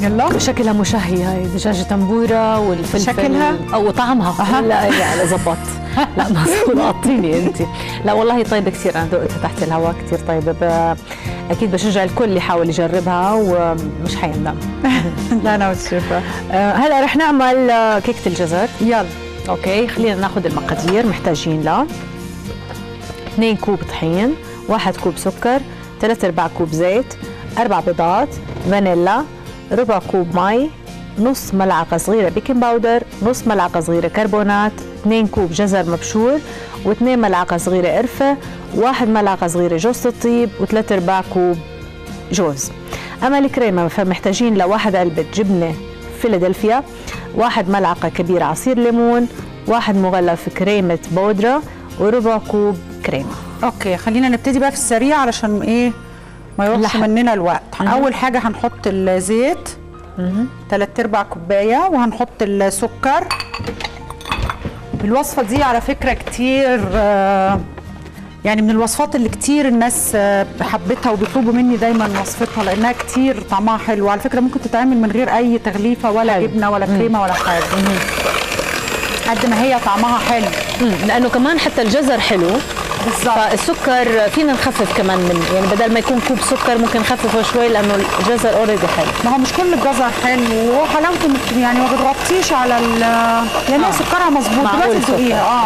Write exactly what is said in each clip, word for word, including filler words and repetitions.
يلا. شكلها مشهي هاي دجاجة تنبورة والفلفل شكلها او طعمها. أه. لا لا زبطت. لا مظبوط قطيني انت. لا والله طيبة كثير، انا ذقتها تحت الهواء كثير طيبة. اكيد بشجع الكل يحاول يجربها ومش حيندم. لا انا والشيفة. هلا رح نعمل كيكة الجزر. يلا. اوكي خلينا ناخذ المقادير. محتاجين ل اثنين كوب طحين، واحد كوب سكر، ثلاثة ارباع كوب زيت، اربع بيضات، فانيلا، ربع كوب مي، نص ملعقة صغيرة بيكنج باودر، نص ملعقة صغيرة كربونات، اثنين كوب جزر مبشور، واثنين ملعقة صغيرة قرفة، واحد ملعقة صغيرة جوز الطيب، وثلاث ارباع كوب جوز. اما الكريمة فمحتاجين لواحد علبة جبنة فيلادلفيا، واحد ملعقة كبيرة عصير ليمون، واحد مغلف كريمة بودرة، وربع كوب كريمة. اوكي خلينا نبتدي بقى في السريع علشان ايه ما يروحش مننا الوقت. مم. اول حاجه هنحط الزيت ثلاث ارباع كوبايه، وهنحط السكر. الوصفه دي على فكره كتير آه يعني من الوصفات اللي كتير الناس آه حبتها وبيطلبوا مني دايما وصفتها، لانها كتير طعمها حلو. على فكره ممكن تتعمل من غير اي تغليفه ولا حلو. جبنه ولا كريمه ولا حاجه، قد ما هي طعمها حلو. مم. لانه كمان حتى الجزر حلو بالظبط. فالسكر فينا نخفف كمان من يعني بدل ما يكون كوب سكر ممكن نخففه شوي لانه الجزر اوريدي حلو. ما هو مش كل الجزر حلو وحلاوته يعني ما بتغطيش على ال يعني آه. سكرها مظبوط. دلوقتي تدوقيها. اه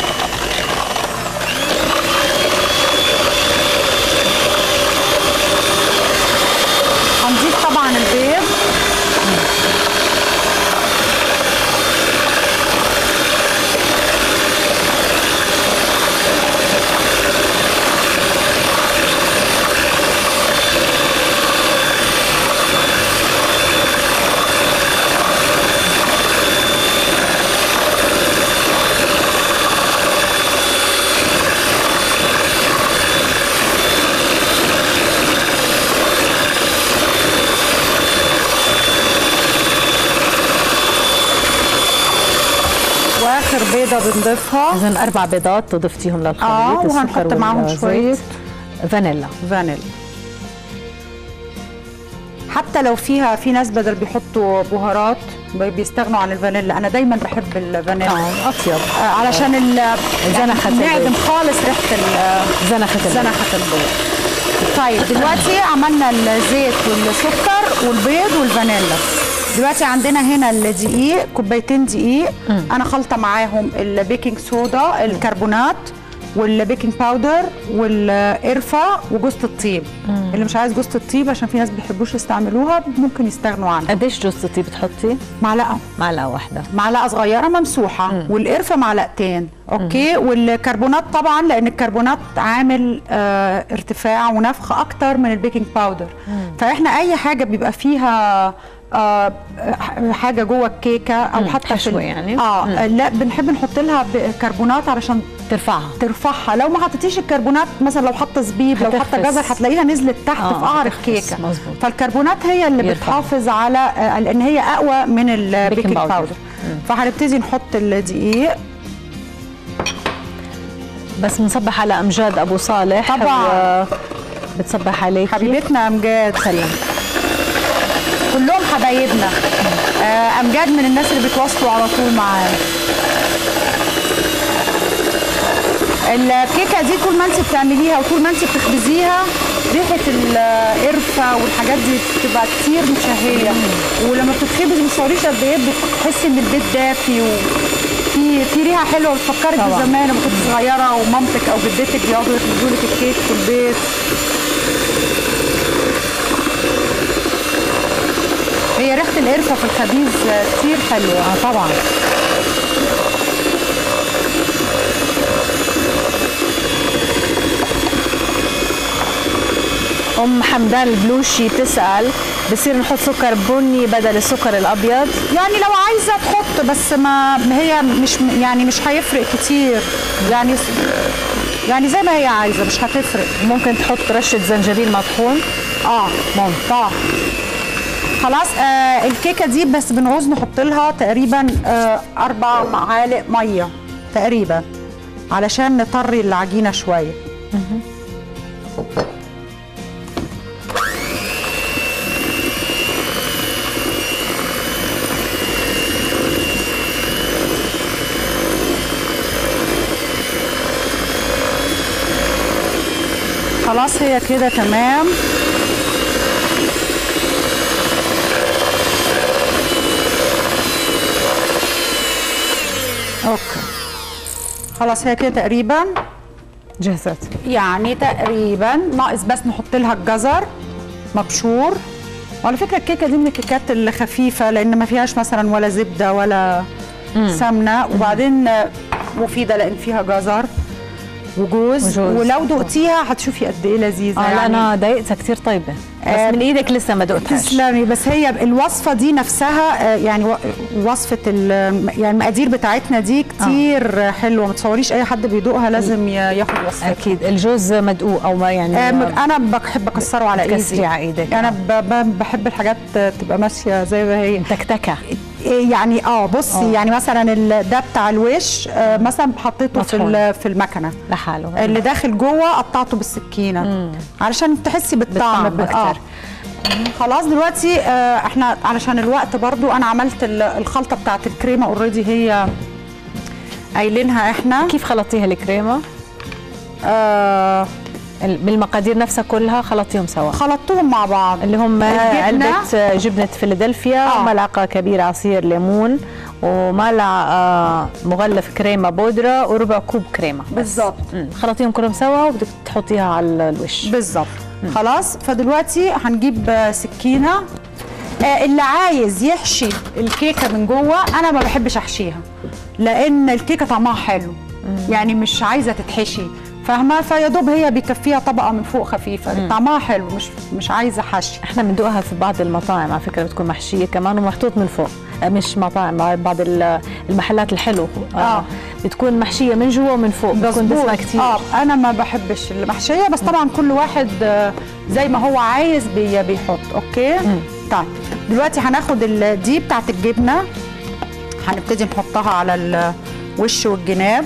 هنضيف طبعا البيض. واخر بيضه بنضيفها. اذا اربع بيضات ضفتيهم للخليط. اه وهنحط معاهم شويه فانيلا. فانيلا حتى لو فيها في ناس بدل بيحطوا بهارات بيستغنوا عن الفانيلا. انا دايما بحب الفانيلا. اه اطيب آه علشان زنخه نعدم خالص ريحه زنخه زنخه البيض. طيب دلوقتي عملنا الزيت والسكر والبيض والفانيلا. دلوقتي عندنا هنا الدقيق، كوبايتين دقيق. مم. انا خلطه معاهم البيكنج صودا، الكربونات، والبيكنج باودر، والقرفه، وجوز الطيب. مم. اللي مش عايز جوز الطيب عشان في ناس ما بيحبوش يستعملوها ممكن يستغنوا عنها. قديش جوز الطيب بتحطي؟ معلقه. معلقه واحده. معلقه صغيره ممسوحه. مم. والقرفه معلقتين. اوكي. مم. والكربونات طبعا لان الكربونات عامل آه ارتفاع ونفخ اكتر من البيكنج باودر. مم. فاحنا اي حاجه بيبقى فيها آه حاجه جوه الكيكه او مم. حتى حشوه يعني. اه مم. لا بنحب نحط لها كربونات علشان ترفعها ترفعها. لو ما حطيتيش الكربونات مثلا لو حاطه زبيب لو حاطه جزر هتلاقيها نزلت تحت آه في قعر الكيكه. مزبوط. فالكربونات هي اللي يرفع. بتحافظ على آه لان هي اقوى من البيكنج باودر. فهنبتدي نحط الدقيق. بس بنصبح على امجاد ابو صالح طبعا. بتصبح عليكي حبيبتنا امجاد. سلام. كلهم حبايبنا. امجاد من الناس اللي بيتواصلوا على طول معانا. الكيكه دي طول ما انت بتعمليها وطول ما انت بتخبزيها ريحه القرفه والحاجات دي بتبقى كتير مشهيه. ولما بتتخبز ما تصوريش قد ايه بتحسي ان البيت دافي وفي في ريحه حلوه بتفكرك بزمان لما كنت صغيره ومامتك او جدتك بيقعدوا يخبزوا لك الكيك في البيت. هي ريحه القرفه في الخبيز كتير حلوه. اه طبعا. ام حمدان البلوشي بتسال بصير نحط سكر بني بدل السكر الابيض؟ يعني لو عايزه تحط بس ما هي مش يعني مش هيفرق كتير يعني يعني زي ما هي عايزه مش هتفرق. ممكن تحط رشه زنجبيل مطحون. اه ممكن. اه خلاص. آه الكيكه دي بس بنعوز نحط لها تقريبا آه اربع معالق ميه تقريبا علشان نطري العجينه شويه. خلاص هي كده تمام. اوكي خلاص هي كده تقريبا جهزت، يعني تقريبا ناقص بس نحط لها الجزر مبشور. وعلى فكره الكيكه دي من الكيكات الخفيفه لان ما فيهاش مثلا ولا زبده ولا مم. سمنه، وبعدين مفيده لان فيها جزر وجوز, وجوز. ولو دقتيها هتشوفي قد ايه لذيذه. آه يعني انا ضايقتها كثير طيبه، بس آه من ايدك لسه ما دقتهاش. تسلمي. بس هي الوصفه دي نفسها، آه يعني وصفه يعني المقادير بتاعتنا دي كتير آه. حلوه، ما تصوريش اي حد بيدوقها لازم ياخد وصفتها. اكيد. الجوز مدقوق او ما يعني آه انا بحب اكسره على ايدي. تكسري على ايدك. انا بحب الحاجات تبقى ماشيه زي ما هي تكتكه يعني. اه بصي أوه. يعني مثلا ده بتاع الوش آه مثلا حطيته في في المكنه لحاله، اللي داخل جوه قطعته بالسكينه مم. علشان تحسي بالطعم, بالطعم اكتر. آه. خلاص دلوقتي آه احنا علشان الوقت برضو انا عملت الخلطه بتاعت الكريمه اوريدي، هي قايلينها احنا. كيف خلطتيها الكريمه؟ آه بالمقادير نفسها كلها خلطتيهم سوا؟ خلطتهم مع بعض، اللي هم علبة جبنة فيلادلفيا آه. وملعقة كبيرة عصير ليمون وملعقة مغلف كريمة بودرة وربع كوب كريمة. بالظبط. خلطيهم كلهم سوا وبدك تحطيها على الوش. بالظبط. خلاص فدلوقتي هنجيب سكينة. آه اللي عايز يحشي الكيكة من جوه، أنا ما بحبش أحشيها لأن الكيكة طعمها حلو، مم. يعني مش عايزة تتحشي، فاهمه؟ فيا دوب هي بيكفيها طبقه من فوق خفيفه، طعمها حلو، مش مش عايزه حشي. احنا بندوقها في بعض المطاعم على فكره بتكون محشيه كمان ومحطوط من فوق، مش مطاعم، بعض المحلات الحلو آه. بتكون محشيه من جوا ومن فوق، بتكون دسمه كتير. اه انا ما بحبش المحشيه، بس طبعا كل واحد زي ما هو عايز بي بيحط. اوكي. مم. طيب دلوقتي هناخد دي بتاعت الجبنه، هنبتدي نحطها على الوش والجناب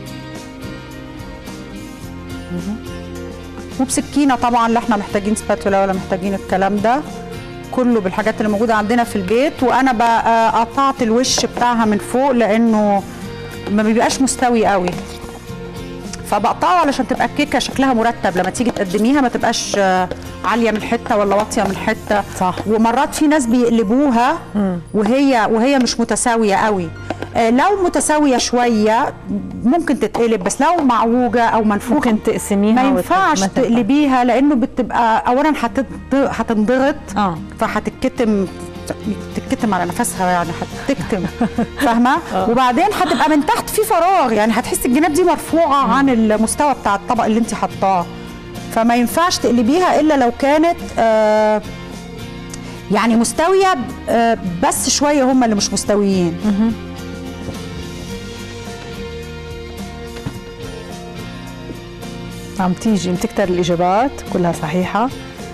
وبسكينه طبعا، لا احنا محتاجين سباتولا ولا محتاجين الكلام ده، كله بالحاجات اللي موجوده عندنا في البيت. وانا بقى قطعت الوش بتاعها من فوق لانه ما بيبقاش مستوي قوي، فبقطعه علشان تبقى الكيكه شكلها مرتب لما تيجي تقدميها، ما تبقاش عاليه من حته ولا واطيه من حته. صح. ومرات في ناس بيقلبوها وهي وهي مش متساويه قوي. لو متساويه شويه ممكن تتقلب، بس لو معوجه او منفوخه ممكن تقسميها، ما ينفعش تقلبيها لانه بتبقى اولا هتنضغط اه فهتتكتم تتكتم على نفسها، يعني هتكتم فاهمه؟ وبعدين هتبقى من تحت في فراغ، يعني هتحسي الجناب دي مرفوعه مم. عن المستوى بتاع الطبق اللي انت حطاه، فما ينفعش تقلبيها الا لو كانت آه يعني مستويه آه بس شويه هم اللي مش مستويين. مم. عم تيجي بتكتر الإجابات كلها صحيحة.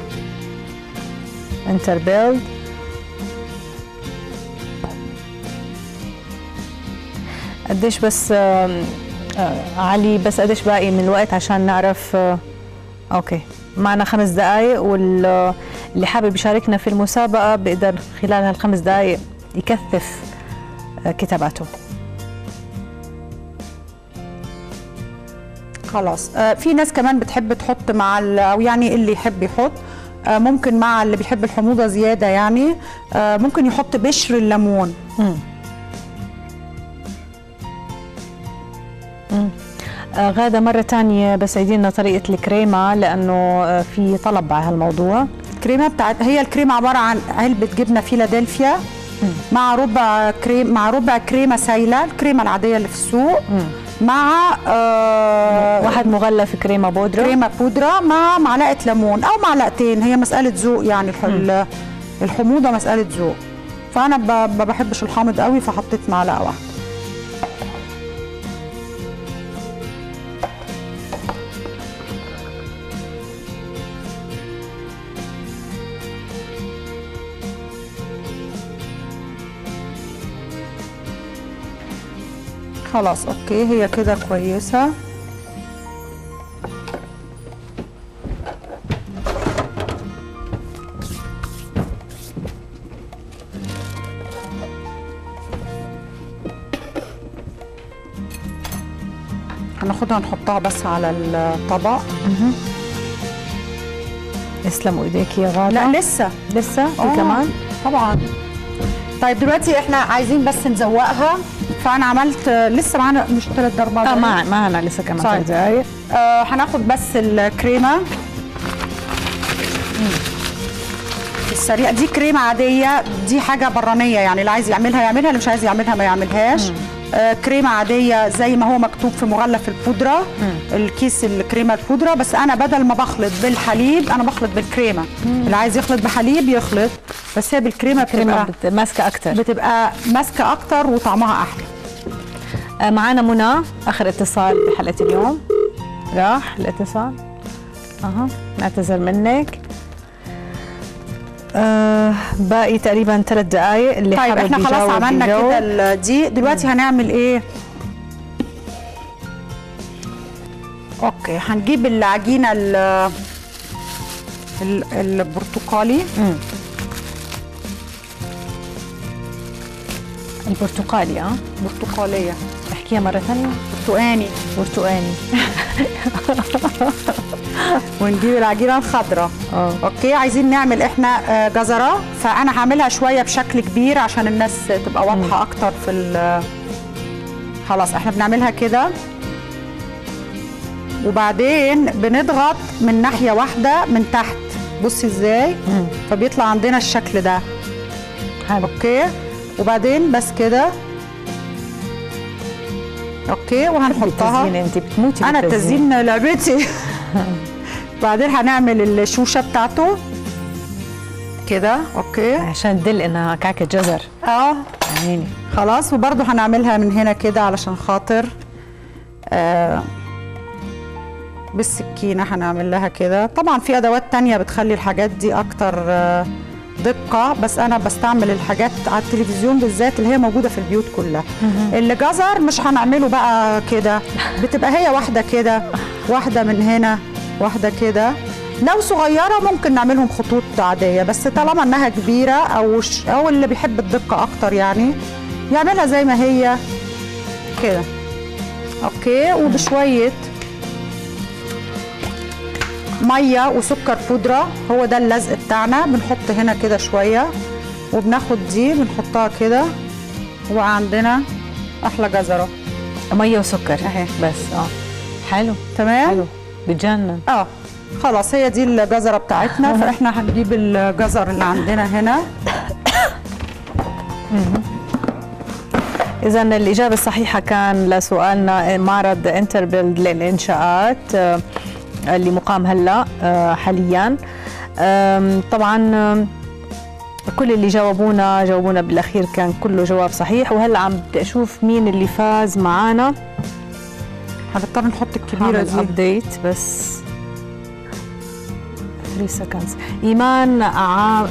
انتر بيلد. قديش بس آه آه علي، بس قديش باقي من الوقت عشان نعرف؟ آه اوكي معنا خمس دقايق، واللي حابب يشاركنا في المسابقة بيقدر خلال هالخمس دقايق يكثف آه كتاباته. خلاص. آه في ناس كمان بتحب تحط مع او يعني اللي يحب يحط آه ممكن مع اللي بيحب الحموضه زياده، يعني آه ممكن يحط بشر الليمون. امم امم آه غاده مره ثانيه بس عيدينا طريقه الكريمه لانه آه في طلب على هالموضوع. الكريمه بتاعت هي الكريمه عباره عن علبه جبنه فيلادلفيا مم. مع ربع كريم مع ربع كريمه سايله، الكريمه العاديه اللي في السوق، مم. مع آه واحد مغلف كريمه بودره كريمه بودره مع معلقه ليمون او معلقتين، هي مساله ذوق، يعني م. الحموضه مساله ذوق، فانا ما بحبش الحامض قوي فحطيت معلقه واحده. خلاص اوكي هي كده كويسه. هناخدها نحطها بس على الطبق. يسلموا ايديك يا غاده. لا لسه لسه في آه، كمان طبعا. طيب دلوقتي احنا عايزين بس نزوقها، فانا عملت لسه معانا مش ثلاث اربع اه دقايق. مع معنا لسه كمان طيب. ثلاث دقايق. آه هناخد بس الكريمه السريعه دي، كريمه عاديه، دي حاجه برانيه يعني، اللي عايز يعملها يعملها، اللي مش عايز يعملها ما يعملهاش. آه كريمه عاديه زي ما هو مكتوب في مغلف البودره، مم. الكيس الكريمه البودره، بس انا بدل ما بخلط بالحليب انا بخلط بالكريمه. مم. اللي عايز يخلط بحليب يخلط، بس هي بالكريمه بتبقى بت... ماسكه اكتر، بتبقى ماسكه اكتر وطعمها احلى. آه معانا منى، اخر اتصال بحلقه اليوم. راح الاتصال. اها نعتذر منك. آه باقي تقريبا ثلاث دقائق. اللي طيب احنا خلاص عملنا كده دي، دلوقتي مم. هنعمل ايه؟ اوكي هنجيب العجينه البرتقالي. مم. البرتقالي اه برتقاليه، احكيها مره ثانيه. برتقاني برتقاني. ونجيب العجينه الخضراء. اه اوكي عايزين نعمل احنا جزره، فانا هعملها شويه بشكل كبير عشان الناس تبقى واضحه اكتر في ال خلاص احنا بنعملها كده، وبعدين بنضغط من ناحيه واحده من تحت، بصي ازاي. مم. فبيطلع عندنا الشكل ده. حلو. اوكي وبعدين بس كده. اوكي وهنحطها. التزيين انت بتموتي انا التزيين لعبتي. بعدين هنعمل الشوشه بتاعته كده. اوكي عشان تدل انها كعكه جزر. اه عيني. خلاص وبرده هنعملها من هنا كده علشان خاطر آه بالسكينه هنعمل لها كده. طبعا في ادوات تانية بتخلي الحاجات دي اكتر آه دقه، بس انا بستعمل الحاجات على التلفزيون بالذات اللي هي موجوده في البيوت كلها. الجزر مش هنعمله بقى كده، بتبقى هي واحده كده، واحده من هنا، واحده كده. لو صغيره ممكن نعملهم خطوط عاديه، بس طالما انها كبيره او ش... او اللي بيحب الدقه اكتر يعني يعملها زي ما هي كده. اوكي وبشويه ميه وسكر بودره، هو ده اللزق بتاعنا. بنحط هنا كده شويه وبناخد دي بنحطها كده، وبقى عندنا احلى جزره. ميه وسكر اهي بس. اه حلو تمام. حلو بتجنن. اه خلاص هي دي الجزره بتاعتنا. فاحنا هنجيب الجزر اللي عندنا هنا. إذا الإجابة الصحيحة كان لسؤالنا معرض انتربيلد للإنشاءات اللي مقام هلا حاليا. طبعا كل اللي جاوبونا جاوبونا بالأخير كان كله جواب صحيح. وهلا عم بدي أشوف مين اللي فاز معانا. هنضطر نحط الكبيرة دي أبديت بس ثلاثة سكندز. إيمان ع...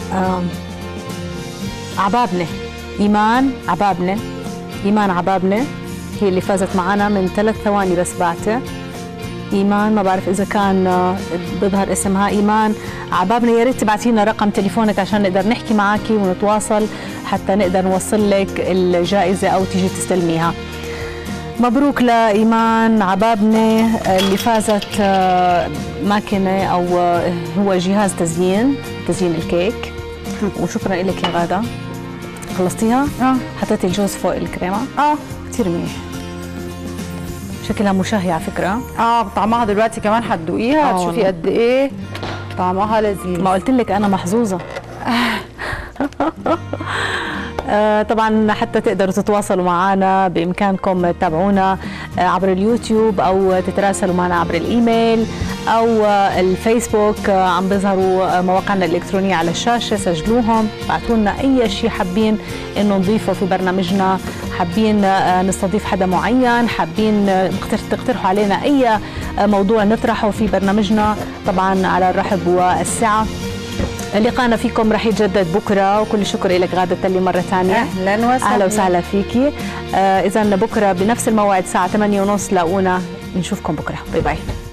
عبابنة. إيمان عبابنة إيمان عبابنة هي اللي فازت معنا من ثلاث ثواني بس بعته. إيمان ما بعرف إذا كان بيظهر اسمها إيمان عبابنة. يا ريت تبعتي لنا رقم تليفونك عشان نقدر نحكي معك ونتواصل حتى نقدر نوصل لك الجائزة أو تيجي تستلميها. مبروك لإيمان عبابنة اللي فازت ماكينة أو هو جهاز تزيين تزيين الكيك. وشكرا لك يا غادة. خلصتيها؟ اه. حطيتي الجوز فوق الكريمة؟ اه كثير منيح. شكلها مشهية على فكرة. اه طعمها دلوقتي كمان هتدوقيها هتشوفي قد ايه طعمها لذيذ. ما قلت لك أنا محظوظة. آه طبعا حتى تقدروا تتواصلوا معنا بإمكانكم تتابعونا آه عبر اليوتيوب أو تتراسلوا معنا عبر الإيميل أو آه الفيسبوك. آه عم بيظهروا آه مواقعنا الإلكترونية على الشاشة، سجلوهم، بعتوا لنا أي شيء حابين إنه نضيفه في برنامجنا، حابين آه نستضيف حدا معين، حابين آه تقترحوا علينا أي آه موضوع نطرحه في برنامجنا، طبعا على الرحب والسعة. لقاءنا فيكم رح يتجدد بكره، وكل الشكر لك غادة تلي مره ثانيه. اهلا وسهلا. اهلا وسهلا فيكي. آه اذا بكره بنفس الموعد الساعه ثمانية وثلاثين لاقونا، نشوفكم بكره. باي باي.